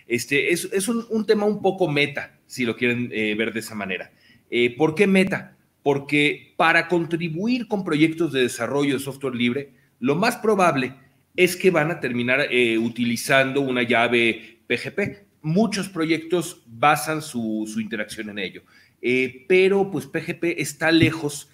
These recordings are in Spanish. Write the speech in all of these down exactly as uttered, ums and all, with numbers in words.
Este, es es un, un tema un poco meta, si lo quieren eh, ver de esa manera. Eh, ¿Por qué meta? Porque para contribuir con proyectos de desarrollo de software libre, lo más probable es que van a terminar eh, utilizando una llave P G P. Muchos proyectos basan su, su interacción en ello, eh, pero pues P G P está lejos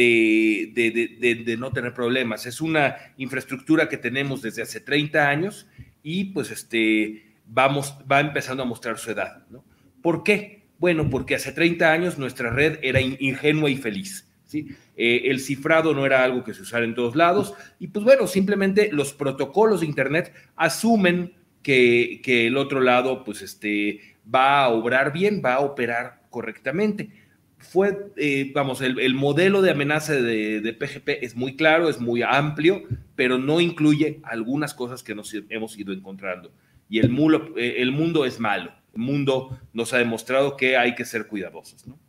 de, de, de, de, de no tener problemas. Es una infraestructura que tenemos desde hace treinta años y pues este, vamos, va empezando a mostrar su edad, ¿no? ¿Por qué? Bueno, porque hace treinta años nuestra red era ingenua y feliz, ¿sí? Eh, el cifrado no era algo que se usara en todos lados y pues bueno, simplemente los protocolos de Internet asumen que, que el otro lado pues este, va a obrar bien, va a operar correctamente. Fue, eh, vamos, el, el, modelo de amenaza de, de P G P es muy claro, es muy amplio, pero no incluye algunas cosas que nos hemos ido encontrando. Y el mundo, eh, el mundo es malo. El mundo nos ha demostrado que hay que ser cuidadosos, ¿no?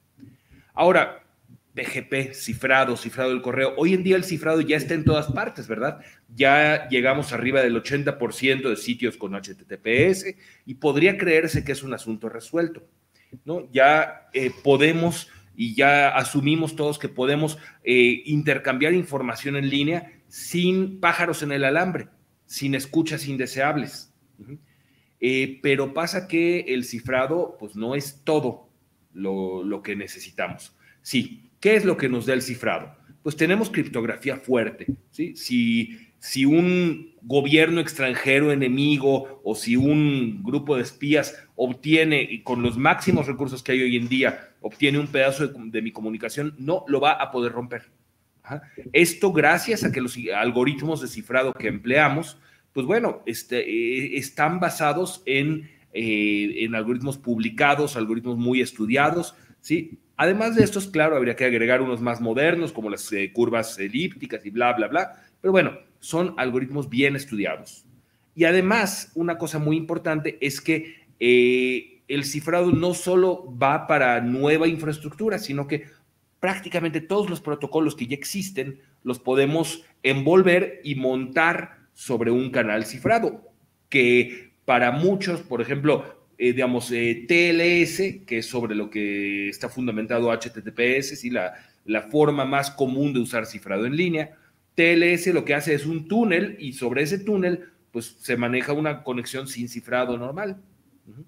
Ahora, P G P, cifrado, cifrado del correo. Hoy en día el cifrado ya está en todas partes, ¿verdad? Ya llegamos arriba del ochenta por ciento de sitios con H T T P S y podría creerse que es un asunto resuelto, ¿no? Ya eh, podemos y ya asumimos todos que podemos eh, intercambiar información en línea sin pájaros en el alambre, sin escuchas indeseables. Uh-huh. Eh, pero pasa que el cifrado pues no es todo lo, lo que necesitamos. Sí, ¿qué es lo que nos da el cifrado? Pues tenemos criptografía fuerte, ¿sí? Si, si un gobierno extranjero enemigo o si un grupo de espías obtiene, con los máximos recursos que hay hoy en día, obtiene un pedazo de, de mi comunicación, no lo va a poder romper. Ajá. Esto gracias a que los algoritmos de cifrado que empleamos pues bueno, este, eh, están basados en, eh, en algoritmos publicados, algoritmos muy estudiados, ¿sí? Además de estos, claro, habría que agregar unos más modernos, como las eh, curvas elípticas y bla, bla, bla, pero bueno, son algoritmos bien estudiados. Y además, una cosa muy importante es que eh, el cifrado no solo va para nueva infraestructura, sino que prácticamente todos los protocolos que ya existen los podemos envolver y montar sobre un canal cifrado, que para muchos, por ejemplo, eh, digamos, eh, T L S, que es sobre lo que está fundamentado H T T P S, ¿sí? la, la forma más común de usar cifrado en línea. T L S lo que hace es un túnel y sobre ese túnel pues se maneja una conexión sin cifrado normal. Uh-huh.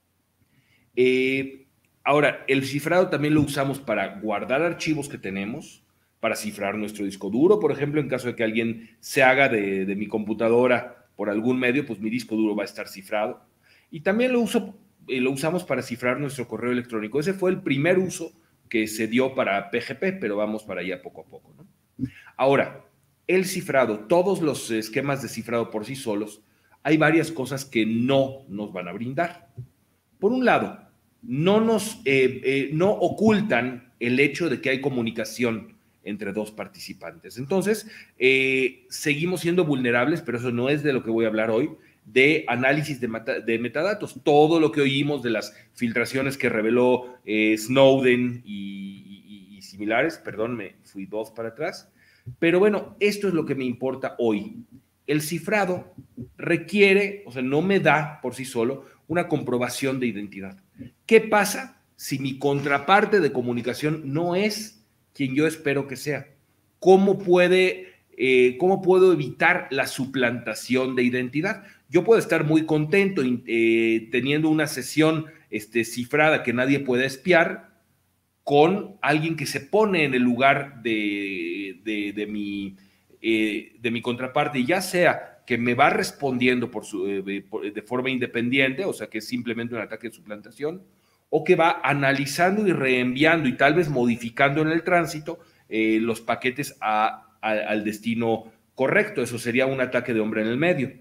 eh, ahora, el cifrado también lo usamos para guardar archivos que tenemos, para cifrar nuestro disco duro, por ejemplo, en caso de que alguien se haga de, de mi computadora por algún medio, pues mi disco duro va a estar cifrado. Y también lo, uso, eh, lo usamos para cifrar nuestro correo electrónico. Ese fue el primer uso que se dio para P G P, pero vamos para allá poco a poco, ¿no? Ahora, el cifrado, todos los esquemas de cifrado por sí solos, hay varias cosas que no nos van a brindar. Por un lado, no nos eh, eh, no ocultan el hecho de que hay comunicación entre dos participantes. Entonces, eh, seguimos siendo vulnerables, pero eso no es de lo que voy a hablar hoy, de análisis de, meta, de metadatos. Todo lo que oímos de las filtraciones que reveló eh, Snowden y, y, y similares, perdón, me fui dos para atrás, pero bueno, esto es lo que me importa hoy. El cifrado requiere, o sea, no me da por sí solo una comprobación de identidad. ¿Qué pasa si mi contraparte de comunicación no es quien yo espero que sea? ¿Cómo puede, eh, cómo puedo evitar la suplantación de identidad? Yo puedo estar muy contento eh, teniendo una sesión este, cifrada que nadie puede espiar con alguien que se pone en el lugar de, de, de, mi, eh, de mi contraparte, ya sea que me va respondiendo por su, eh, de forma independiente, o sea que es simplemente un ataque de suplantación, o que va analizando y reenviando y tal vez modificando en el tránsito eh, los paquetes a, a, al destino correcto. Eso sería un ataque de hombre en el medio.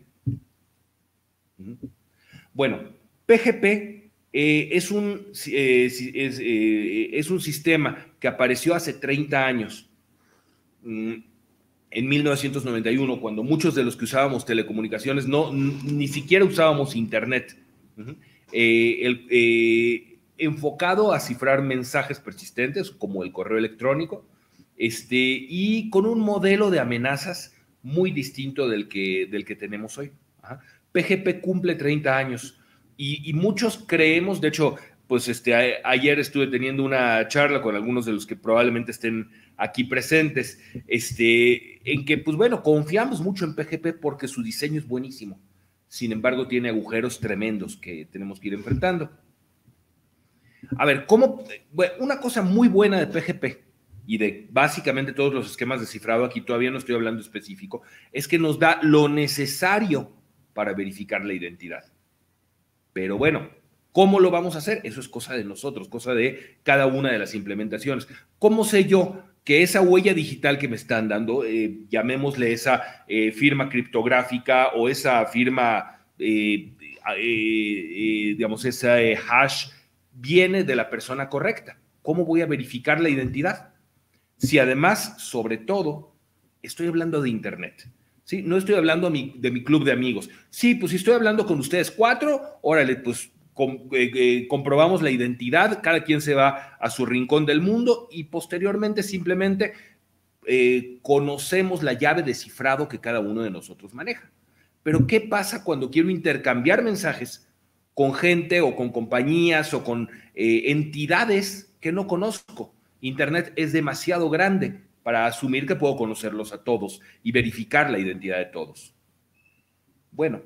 Bueno, P G P eh, es, un, eh, es, eh, es un sistema que apareció hace treinta años, mm, en mil novecientos noventa y uno, cuando muchos de los que usábamos telecomunicaciones no, ni siquiera usábamos internet. Uh-huh. eh, el, eh, enfocado a cifrar mensajes persistentes como el correo electrónico, este, y con un modelo de amenazas muy distinto del que, del que tenemos hoy. Ajá. P G P cumple treinta años y, y muchos creemos, de hecho, pues este, a, ayer estuve teniendo una charla con algunos de los que probablemente estén aquí presentes, este, en que, pues bueno, confiamos mucho en P G P porque su diseño es buenísimo. Sin embargo, tiene agujeros tremendos que tenemos que ir enfrentando. A ver, ¿cómo? Bueno, una cosa muy buena de P G P y de básicamente todos los esquemas de cifrado, aquí todavía no estoy hablando específico, es que nos da lo necesario para verificar la identidad. Pero bueno, ¿cómo lo vamos a hacer? Eso es cosa de nosotros, cosa de cada una de las implementaciones. ¿Cómo sé yo que esa huella digital que me están dando, eh, llamémosle esa eh, firma criptográfica o esa firma, eh, eh, eh, digamos, esa eh, hash, viene de la persona correcta? ¿Cómo voy a verificar la identidad? Si además, sobre todo, estoy hablando de Internet, ¿sí? No estoy hablando de mi, de mi club de amigos. Sí, pues si estoy hablando con ustedes cuatro, órale, pues com, eh, eh, comprobamos la identidad, cada quien se va a su rincón del mundo y posteriormente simplemente eh, conocemos la llave de cifrado que cada uno de nosotros maneja. Pero ¿qué pasa cuando quiero intercambiar mensajes con gente o con compañías o con eh, entidades que no conozco? Internet es demasiado grande para asumir que puedo conocerlos a todos y verificar la identidad de todos. Bueno,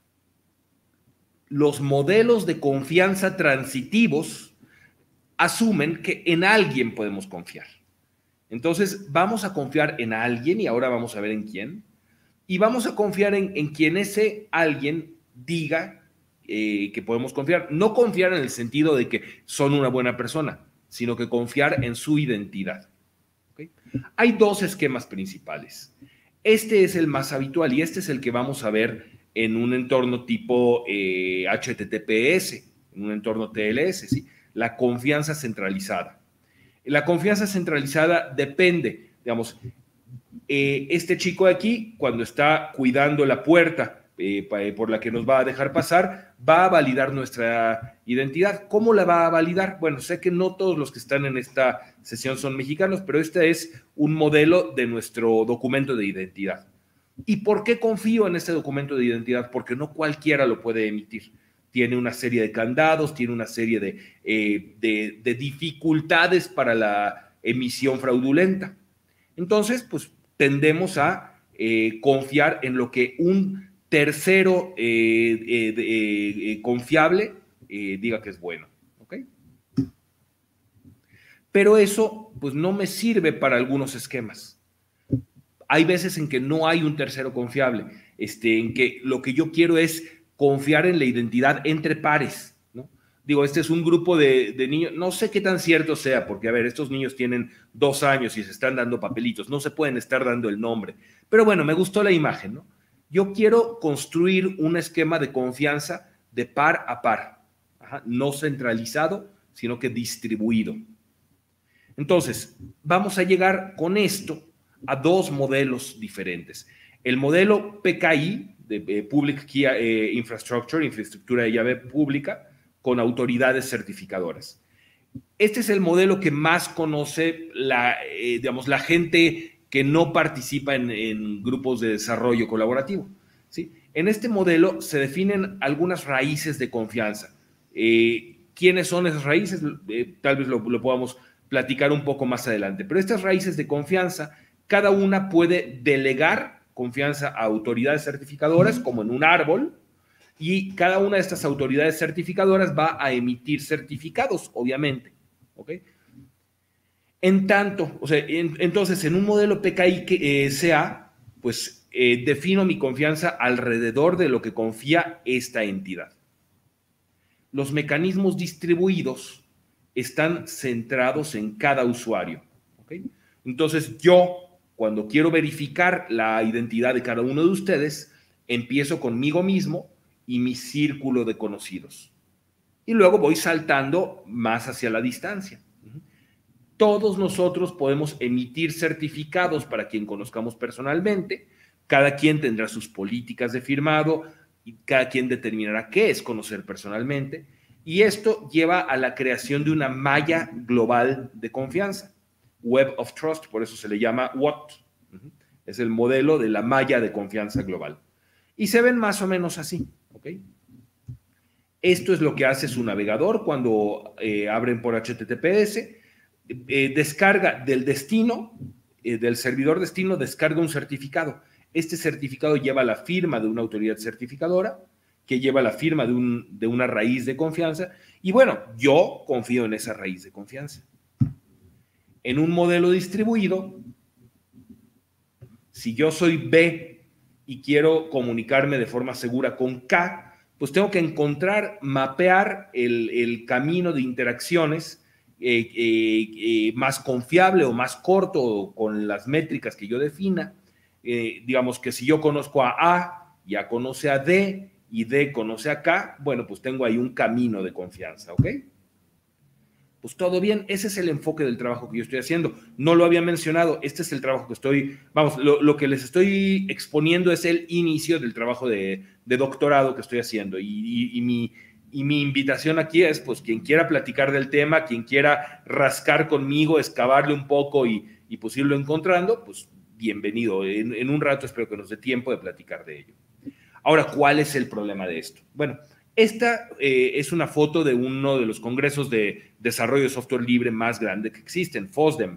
los modelos de confianza transitivos asumen que en alguien podemos confiar. Entonces, vamos a confiar en alguien y ahora vamos a ver en quién. Y vamos a confiar en, en quien ese alguien diga eh, que podemos confiar. No confiar en el sentido de que son una buena persona, sino que confiar en su identidad. ¿Okay? Hay dos esquemas principales. Este es el más habitual y este es el que vamos a ver en un entorno tipo eh, H T T P S, en un entorno T L S, ¿sí? La confianza centralizada. La confianza centralizada depende, digamos, eh, este chico de aquí, cuando está cuidando la puerta eh, por la que nos va a dejar pasar, va a validar nuestra identidad. ¿Cómo la va a validar? Bueno, sé que no todos los que están en esta sesión son mexicanos, pero este es un modelo de nuestro documento de identidad. ¿Y por qué confío en este documento de identidad? Porque no cualquiera lo puede emitir. Tiene una serie de candados, tiene una serie de, eh, de, de dificultades para la emisión fraudulenta. Entonces, pues tendemos a eh, confiar en lo que un tercero eh, eh, eh, eh, confiable eh, diga que es bueno. ¿Okay? Pero eso pues no me sirve para algunos esquemas. Hay veces en que no hay un tercero confiable, este, en que lo que yo quiero es confiar en la identidad entre pares, ¿no? Digo, este es un grupo de, de niños, no sé qué tan cierto sea, porque a ver, estos niños tienen dos años y se están dando papelitos, no se pueden estar dando el nombre, pero bueno, me gustó la imagen, ¿no? Yo quiero construir un esquema de confianza de par a par, ajá, no centralizado, sino que distribuido. Entonces, vamos a llegar con esto a dos modelos diferentes. El modelo P K I, de eh, Public Key eh, Infrastructure, infraestructura de llave pública, con autoridades certificadoras. Este es el modelo que más conoce la, eh, digamos, la gente que no participa en, en grupos de desarrollo colaborativo, ¿sí? En este modelo se definen algunas raíces de confianza. Eh, ¿Quiénes son esas raíces? Eh, tal vez lo, lo podamos platicar un poco más adelante, pero estas raíces de confianza, cada una puede delegar confianza a autoridades certificadoras, como en un árbol, y cada una de estas autoridades certificadoras va a emitir certificados, obviamente. ¿Ok? En tanto, o sea, en, entonces, en un modelo P K I que eh, sea, pues eh, defino mi confianza alrededor de lo que confía esta entidad. Los mecanismos distribuidos están centrados en cada usuario. ¿Ok? Entonces, yo, cuando quiero verificar la identidad de cada uno de ustedes, empiezo conmigo mismo y mi círculo de conocidos. Y luego voy saltando más hacia la distancia. Todos nosotros podemos emitir certificados para quien conozcamos personalmente. Cada quien tendrá sus políticas de firmado y cada quien determinará qué es conocer personalmente. Y esto lleva a la creación de una malla global de confianza. Web of Trust, por eso se le llama W O T. Es el modelo de la malla de confianza global. Y se ven más o menos así. ¿Okay? Esto es lo que hace su navegador cuando eh, abren por H T T P S. Eh, descarga del destino, eh, del servidor destino, descarga un certificado. Este certificado lleva la firma de una autoridad certificadora, que lleva la firma de, un, de una raíz de confianza. Y bueno, yo confío en esa raíz de confianza. En un modelo distribuido, si yo soy B y quiero comunicarme de forma segura con K, pues tengo que encontrar, mapear el, el camino de interacciones eh, eh, eh, más confiable o más corto con las métricas que yo defina. Eh, digamos que si yo conozco a A, ya conoce a D y D conoce a K, bueno, pues tengo ahí un camino de confianza, ¿ok? Pues todo bien, ese es el enfoque del trabajo que yo estoy haciendo. No lo había mencionado, este es el trabajo que estoy, vamos, lo, lo que les estoy exponiendo es el inicio del trabajo de, de doctorado que estoy haciendo y, y, y, mi, y mi invitación aquí es, pues, quien quiera platicar del tema, quien quiera rascar conmigo, excavarle un poco y, y pues irlo encontrando, pues bienvenido. En, en un rato espero que nos dé tiempo de platicar de ello. Ahora, ¿cuál es el problema de esto? Bueno, esta eh, es una foto de uno de los congresos de desarrollo de software libre más grande que existen, FOSDEM.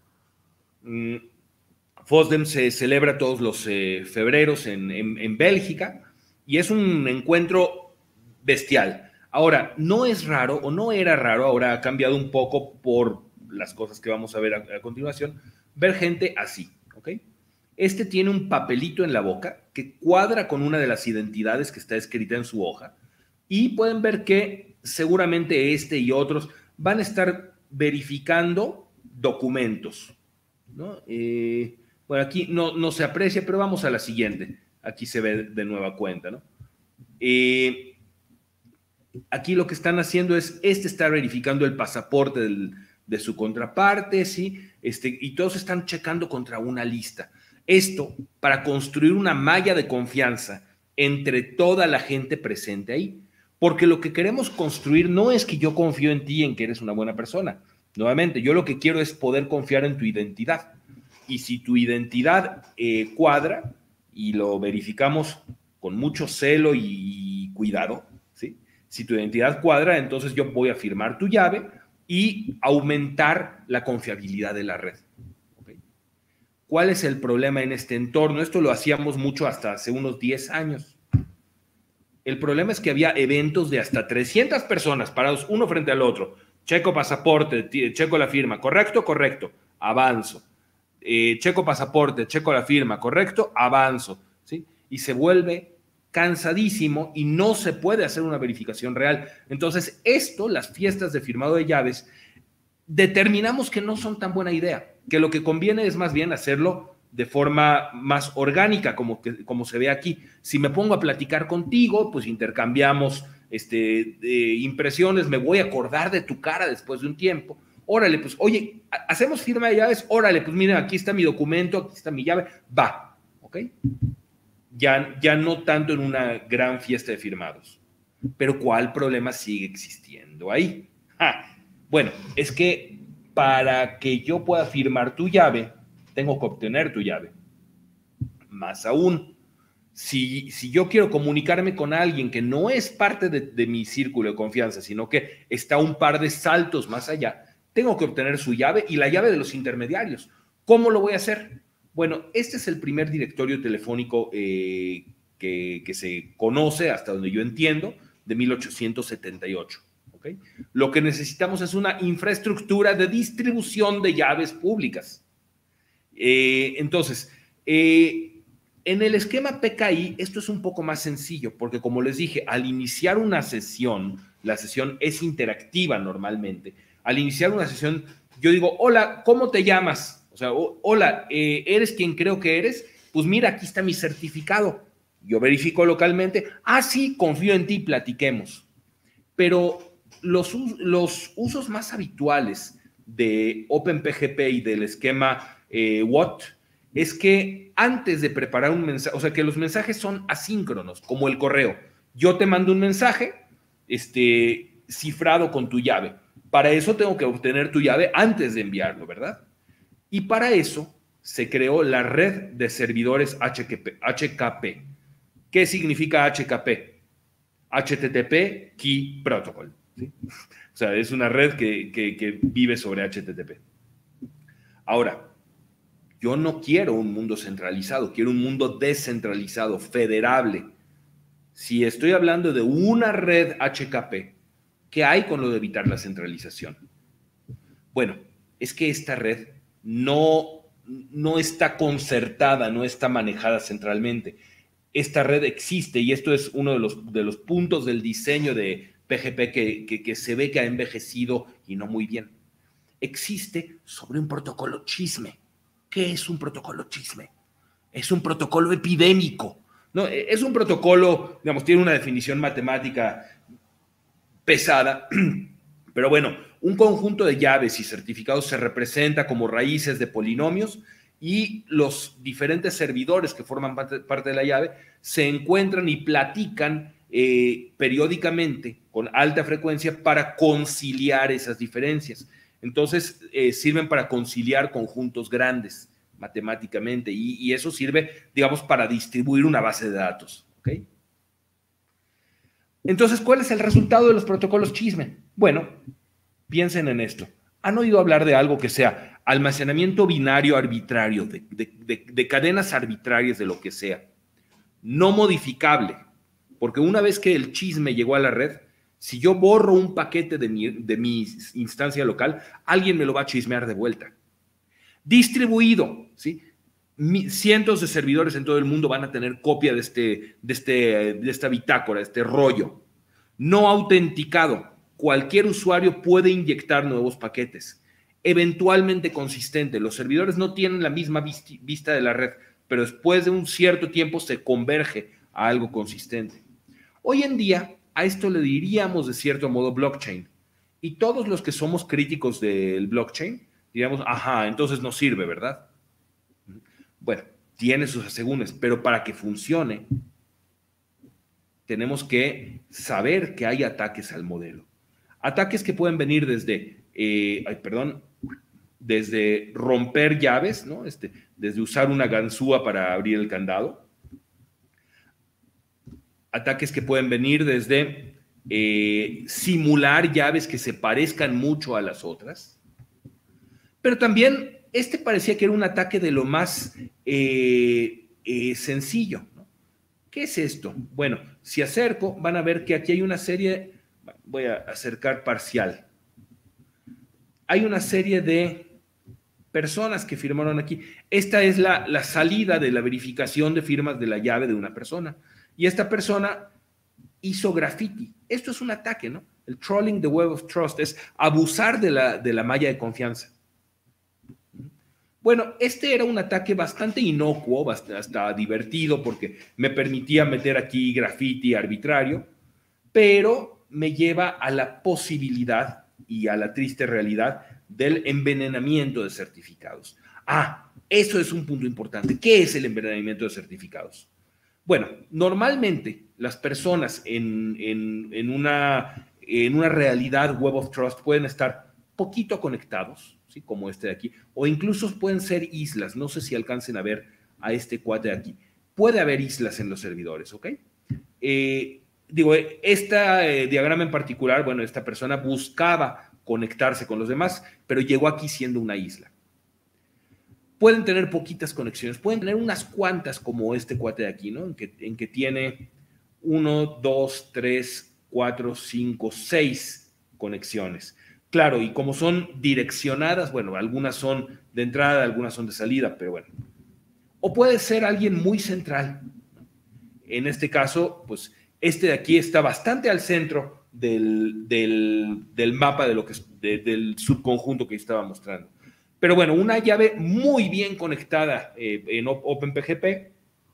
Mm, FOSDEM se celebra todos los eh, febreros en, en, en Bélgica y es un encuentro bestial. Ahora, no es raro o no era raro, ahora ha cambiado un poco por las cosas que vamos a ver a, a continuación, ver gente así, ¿ok? Este tiene un papelito en la boca que cuadra con una de las identidades que está escrita en su hoja. Y pueden ver que seguramente este y otros van a estar verificando documentos, ¿no? Eh, bueno, aquí no, no se aprecia, pero vamos a la siguiente. Aquí se ve de nueva cuenta, ¿no? Eh, aquí lo que están haciendo es, este está verificando el pasaporte del, de su contraparte, ¿sí? Este, y todos están checando contra una lista. Esto para construir una malla de confianza entre toda la gente presente ahí. Porque lo que queremos construir no es que yo confío en ti, en que eres una buena persona. Nuevamente, yo lo que quiero es poder confiar en tu identidad. Y si tu identidad eh, cuadra, y lo verificamos con mucho celo y cuidado, ¿sí? Si tu identidad cuadra, entonces yo voy a firmar tu llave y aumentar la confiabilidad de la red. ¿Okay? ¿Cuál es el problema en este entorno? Esto lo hacíamos mucho hasta hace unos diez años. El problema es que había eventos de hasta trescientas personas parados uno frente al otro. Checo pasaporte, checo la firma. ¿Correcto? Correcto. Avanzo. Eh, checo pasaporte, checo la firma. ¿Correcto? Avanzo. ¿Sí? Y se vuelve cansadísimo y no se puede hacer una verificación real. Entonces, esto, las fiestas de firmado de llaves, determinamos que no son tan buena idea, que lo que conviene es más bien hacerlo de forma más orgánica, como, que, como se ve aquí. Si me pongo a platicar contigo, pues intercambiamos este, eh, impresiones, me voy a acordar de tu cara después de un tiempo. Órale, pues, oye, ¿hacemos firma de llaves? Órale, pues miren, aquí está mi documento, aquí está mi llave, va, ¿ok? Ya, ya no tanto en una gran fiesta de firmados. Pero ¿cuál problema sigue existiendo ahí? Ja, bueno, es que para que yo pueda firmar tu llave, tengo que obtener tu llave. Más aún, si, si yo quiero comunicarme con alguien que no es parte de, de mi círculo de confianza, sino que está un par de saltos más allá, tengo que obtener su llave y la llave de los intermediarios. ¿Cómo lo voy a hacer? Bueno, este es el primer directorio telefónico eh, que, que se conoce, hasta donde yo entiendo, de mil ochocientos setenta y ocho. ¿Okay? Lo que necesitamos es una infraestructura de distribución de llaves públicas. Eh, entonces, eh, en el esquema P K I, esto es un poco más sencillo, porque como les dije, al iniciar una sesión, la sesión es interactiva normalmente. Al iniciar una sesión, yo digo, hola, ¿cómo te llamas? O sea, oh, hola, eh, ¿eres quien creo que eres? Pues mira, aquí está mi certificado. Yo verifico localmente. Ah, sí, confío en ti, platiquemos. Pero los, los usos más habituales de OpenPGP y del esquema eh, W O T es que antes de preparar un mensaje, o sea, que los mensajes son asíncronos, como el correo. Yo te mando un mensaje este, cifrado con tu llave. Para eso tengo que obtener tu llave antes de enviarlo, ¿verdad? Y para eso se creó la red de servidores H K P. ¿Qué significa H K P? H T T P Key Protocol, ¿sí? O sea, es una red que, que, que vive sobre H T T P. Ahora, yo no quiero un mundo centralizado, quiero un mundo descentralizado, federable. Si estoy hablando de una red H K P, ¿qué hay con lo de evitar la centralización? Bueno, es que esta red no, no está concertada, no está manejada centralmente. Esta red existe y esto es uno de los, de los puntos del diseño de P G P que, que, que se ve que ha envejecido y no muy bien. Existe sobre un protocolo chisme. ¿Qué es un protocolo chisme? Es un protocolo epidémico. ¿No? Es un protocolo, digamos, tiene una definición matemática pesada, pero bueno, un conjunto de llaves y certificados se representa como raíces de polinomios y los diferentes servidores que forman parte, parte de la llave se encuentran y platican eh, periódicamente con alta frecuencia para conciliar esas diferencias. Entonces, eh, sirven para conciliar conjuntos grandes matemáticamente y, y eso sirve, digamos, para distribuir una base de datos. ¿Ok? Entonces, ¿cuál es el resultado de los protocolos chisme? Bueno, piensen en esto. ¿Han oído hablar de algo que sea almacenamiento binario arbitrario, de, de, de, de cadenas arbitrarias de lo que sea? No modificable, porque una vez que el chisme llegó a la red, si yo borro un paquete de mi, de mi instancia local, alguien me lo va a chismear de vuelta. Distribuido, ¿sí? Cientos de servidores en todo el mundo van a tener copia de, este, de, este, de esta bitácora, de este rollo. No autenticado. Cualquier usuario puede inyectar nuevos paquetes. Eventualmente consistente. Los servidores no tienen la misma vista de la red, pero después de un cierto tiempo se converge a algo consistente. Hoy en día, a esto le diríamos de cierto modo blockchain. Y todos los que somos críticos del blockchain, diríamos, ajá, entonces no sirve, ¿verdad? Bueno, tiene sus asegúnes, pero para que funcione, tenemos que saber que hay ataques al modelo. Ataques que pueden venir desde, eh, ay, perdón, desde romper llaves, ¿no? Este, desde usar una ganzúa para abrir el candado. Ataques que pueden venir desde eh, simular llaves que se parezcan mucho a las otras. Pero también este parecía que era un ataque de lo más eh, eh, sencillo, ¿no? ¿Qué es esto? Bueno, si acerco, van a ver que aquí hay una serie, voy a acercar parcial. Hay una serie de personas que firmaron aquí. Esta es la, la salida de la verificación de firmas de la llave de una persona. Y esta persona hizo graffiti. Esto es un ataque, ¿no? El trolling the web of trust es abusar de la, de la malla de confianza. Bueno, este era un ataque bastante inocuo, hasta divertido, porque me permitía meter aquí graffiti arbitrario, pero me lleva a la posibilidad y a la triste realidad del envenenamiento de certificados. Ah, eso es un punto importante. ¿Qué es el envenenamiento de certificados? Bueno, normalmente las personas en, en, en, una, en una realidad Web of Trust pueden estar poquito conectados, ¿sí? Como este de aquí, o incluso pueden ser islas. No sé si alcancen a ver a este cuate de aquí. Puede haber islas en los servidores, ¿ok? Eh, digo, este eh, diagrama en particular, bueno, esta persona buscaba conectarse con los demás, pero llegó aquí siendo una isla. Pueden tener poquitas conexiones, pueden tener unas cuantas como este cuate de aquí, ¿no? En que, en que tiene uno, dos, tres, cuatro, cinco, seis conexiones. Claro, y como son direccionadas, bueno, algunas son de entrada, algunas son de salida, pero bueno. O puede ser alguien muy central. En este caso, pues este de aquí está bastante al centro del, del, del mapa de lo que, de, del subconjunto que estaba mostrando. Pero bueno, una llave muy bien conectada eh, en OpenPGP.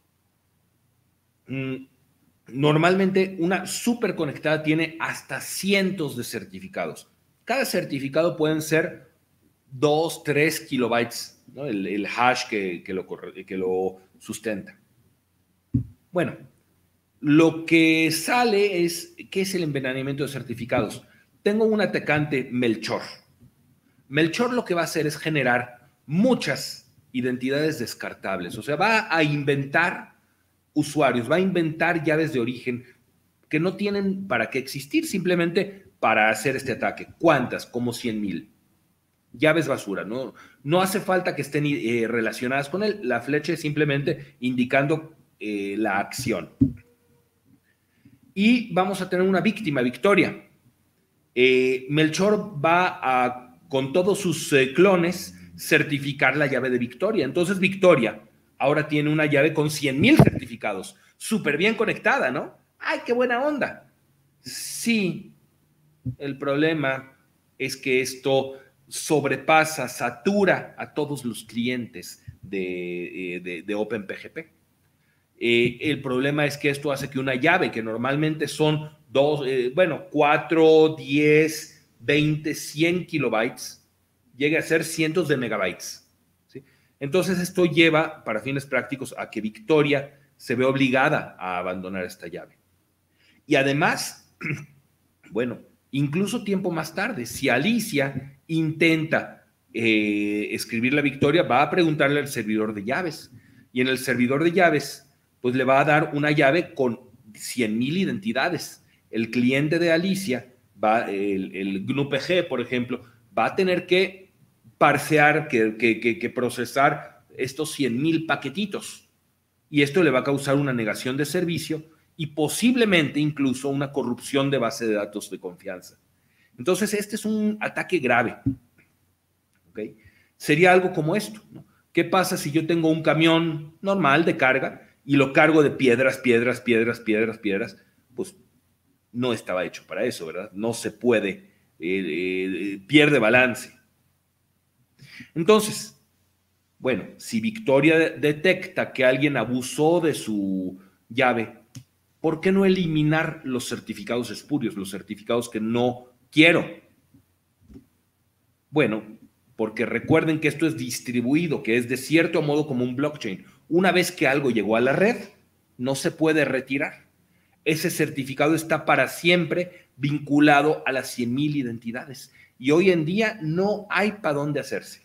Mm, normalmente una súper conectada tiene hasta cientos de certificados. Cada certificado pueden ser dos, tres kilobytes, ¿no? el, el hash que, que, lo, que lo sustenta. Bueno, lo que sale es, ¿qué es el envenenamiento de certificados? Tengo un atacante Melchor. Melchor lo que va a hacer es generar muchas identidades descartables. O sea, va a inventar usuarios, va a inventar llaves de origen que no tienen para qué existir, simplemente para hacer este ataque. ¿Cuántas? Como cien mil. Llaves basura, ¿no? No hace falta que estén eh, relacionadas con él, la flecha es simplemente indicando eh, la acción. Y vamos a tener una víctima, Victoria. Eh, Melchor va a, con todos sus eh, clones, certificar la llave de Victoria. Entonces Victoria ahora tiene una llave con cien mil certificados, súper bien conectada, ¿no? ¡Ay, qué buena onda! Sí, el problema es que esto sobrepasa, satura a todos los clientes de, de, de OpenPGP. Eh, el problema es que esto hace que una llave, que normalmente son dos, eh, bueno, cuatro, diez, veinte, cien kilobytes, llegue a ser cientos de megabytes. ¿Sí? Entonces esto lleva, para fines prácticos, a que Victoria se ve obligada a abandonar esta llave. Y además, bueno, incluso tiempo más tarde, si Alicia intenta eh, escribir la Victoria, va a preguntarle al servidor de llaves. Y en el servidor de llaves, pues le va a dar una llave con cien mil identidades. El cliente de Alicia, va, el, el G N U P G, por ejemplo, va a tener que parsear, que, que, que, que procesar estos cien mil paquetitos. Y esto le va a causar una negación de servicio y posiblemente incluso una corrupción de base de datos de confianza. Entonces, este es un ataque grave. ¿Okay? Sería algo como esto, ¿no? ¿Qué pasa si yo tengo un camión normal de carga y lo cargo de piedras, piedras, piedras, piedras, piedras? Pues no estaba hecho para eso, ¿verdad? No se puede, eh, eh, pierde balance. Entonces, bueno, si Victoria detecta que alguien abusó de su llave, ¿por qué no eliminar los certificados espurios, los certificados que no quiero? Bueno, porque recuerden que esto es distribuido, que es de cierto modo como un blockchain. Una vez que algo llegó a la red, no se puede retirar. Ese certificado está para siempre vinculado a las cien mil identidades. Y hoy en día no hay para dónde hacerse.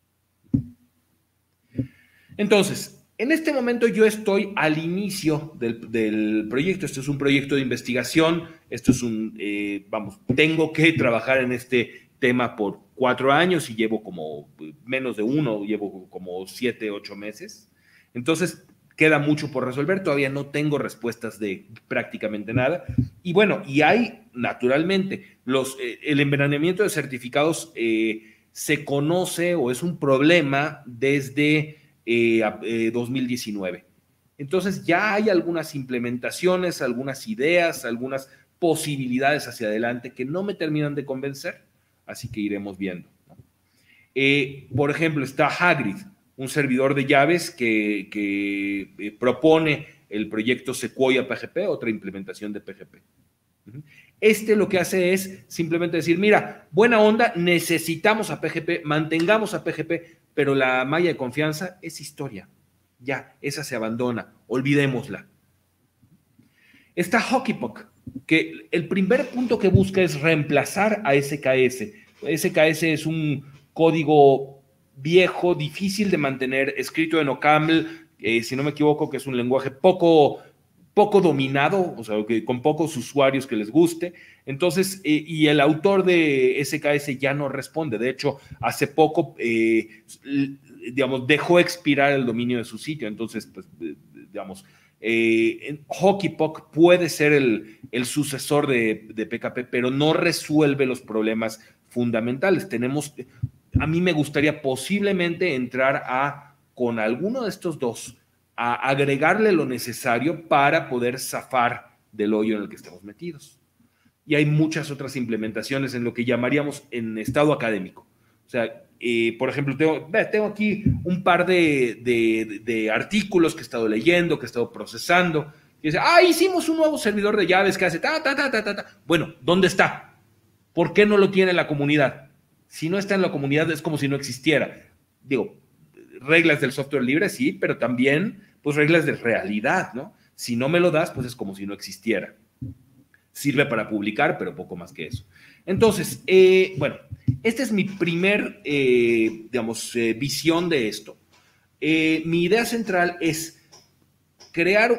Entonces, en este momento yo estoy al inicio del, del proyecto. Esto es un proyecto de investigación. Esto es un, eh, vamos, tengo que trabajar en este tema por cuatro años y llevo como menos de uno, llevo como siete, ocho meses. Entonces, queda mucho por resolver. Todavía no tengo respuestas de prácticamente nada. Y bueno, y hay, naturalmente, los, eh, el envenenamiento de certificados eh, se conoce o es un problema desde Eh, eh, dos mil diecinueve. Entonces ya hay algunas implementaciones, algunas ideas, algunas posibilidades hacia adelante que no me terminan de convencer, así que iremos viendo, ¿no? Eh, por ejemplo, está Hagrid, un servidor de llaves que, que eh, propone el proyecto Sequoia P G P, otra implementación de P G P. Este lo que hace es simplemente decir, mira, buena onda, necesitamos a P G P, mantengamos a P G P, pero la malla de confianza es historia. Ya, esa se abandona, olvidémosla. Está HockeyPuck, que el primer punto que busca es reemplazar a S K S. S K S es un código viejo, difícil de mantener, escrito en OCaml, eh, si no me equivoco, que es un lenguaje poco... poco dominado, o sea, que con pocos usuarios que les guste. Entonces, eh, y el autor de S K S ya no responde. De hecho, hace poco, eh, digamos, dejó expirar el dominio de su sitio. Entonces, pues, digamos, eh, HockeyPuck puede ser el, el sucesor de, de P K P, pero no resuelve los problemas fundamentales. Tenemos, a mí me gustaría posiblemente entrar a, con alguno de estos dos, a agregarle lo necesario para poder zafar del hoyo en el que estamos metidos. Y hay muchas otras implementaciones en lo que llamaríamos en estado académico. O sea, eh, por ejemplo, tengo, tengo aquí un par de, de, de artículos que he estado leyendo, que he estado procesando. Y dice, ah, hicimos un nuevo servidor de llaves que hace ta, ta, ta, ta, ta, ta. Bueno, ¿dónde está? ¿Por qué no lo tiene la comunidad? Si no está en la comunidad es como si no existiera. Digo, reglas del software libre, sí, pero también pues reglas de realidad, ¿no? Si no me lo das, pues es como si no existiera. Sirve para publicar, pero poco más que eso. Entonces, eh, bueno, esta es mi primer, eh, digamos, eh, visión de esto. Eh, mi idea central es crear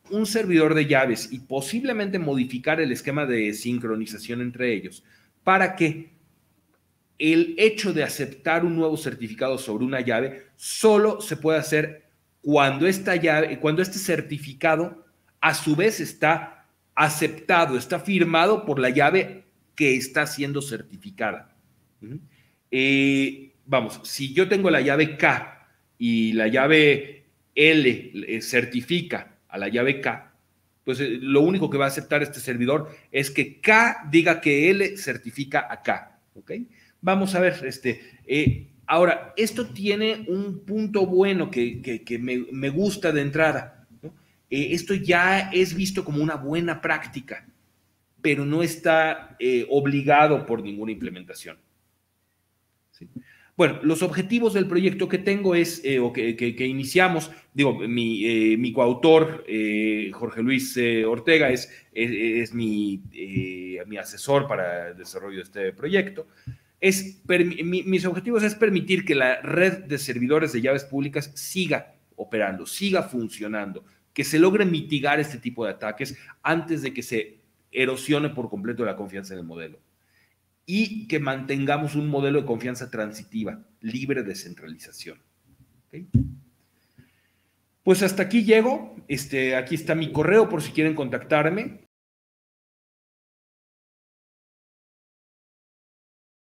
un servidor de llaves y posiblemente modificar el esquema de sincronización entre ellos para que el hecho de aceptar un nuevo certificado sobre una llave solo se puede hacer cuando esta llave, cuando este certificado a su vez está aceptado, está firmado por la llave que está siendo certificada. ¿Mm? Eh, vamos, si yo tengo la llave K y la llave L certifica a la llave K, pues eh, lo único que va a aceptar este servidor es que K diga que L certifica a K, ¿ok? Vamos a ver, este, eh, ahora, esto tiene un punto bueno que, que, que me, me, gusta de entrada, ¿no? Eh, esto ya es visto como una buena práctica, pero no está eh, obligado por ninguna implementación. ¿Sí? Bueno, los objetivos del proyecto que tengo es, eh, o que, que, que, iniciamos, digo, mi, eh, mi coautor, eh, Jorge Luis eh, Ortega, es, es, es mi, eh, mi asesor para el desarrollo de este proyecto. Es, mi, mis objetivos es permitir que la red de servidores de llaves públicas siga operando, siga funcionando, que se logre mitigar este tipo de ataques antes de que se erosione por completo la confianza en el modelo y que mantengamos un modelo de confianza transitiva, libre de centralización. ¿Okay? Pues hasta aquí llego. Este, aquí está mi correo por si quieren contactarme.